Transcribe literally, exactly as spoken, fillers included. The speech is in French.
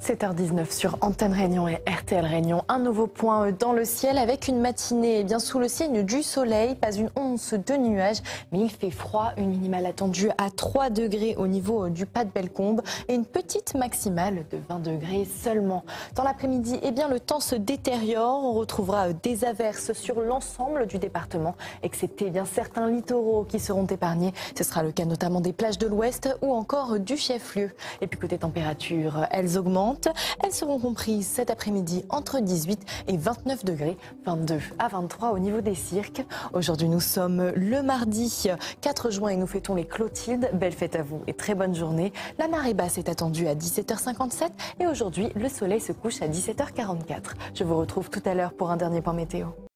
sept heures dix-neuf sur Antenne Réunion et R T L Réunion. Un nouveau point dans le ciel avec une matinée bien sous le signe du soleil. Pas une once de nuages, mais il fait froid. Une minimale attendue à trois degrés au niveau du Pas de Bellecombe et une petite maximale de vingt degrés seulement. Dans l'après-midi, eh bien, le temps se détériore. On retrouvera des averses sur l'ensemble du département, excepté eh bien, certains littoraux qui seront épargnés. Ce sera le cas notamment des plages de l'Ouest ou encore du chef-lieu. Et puis côté température, elles augmentent. Elles seront comprises cet après-midi entre dix-huit et vingt-neuf degrés, vingt-deux à vingt-trois au niveau des cirques. Aujourd'hui, nous sommes le mardi quatre juin et nous fêtons les Clotildes. Belle fête à vous et très bonne journée. La marée basse est attendue à dix-sept heures cinquante-sept et aujourd'hui, le soleil se couche à dix-sept heures quarante-quatre. Je vous retrouve tout à l'heure pour un dernier point météo.